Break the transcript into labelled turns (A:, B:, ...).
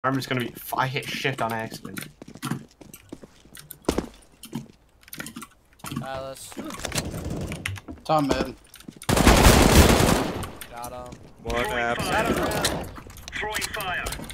A: I'm just gonna be. I hit shift on accident.
B: Alice.
C: Tom mid.
B: Got him.
D: One abs.
B: Got him.
E: Throwing fire.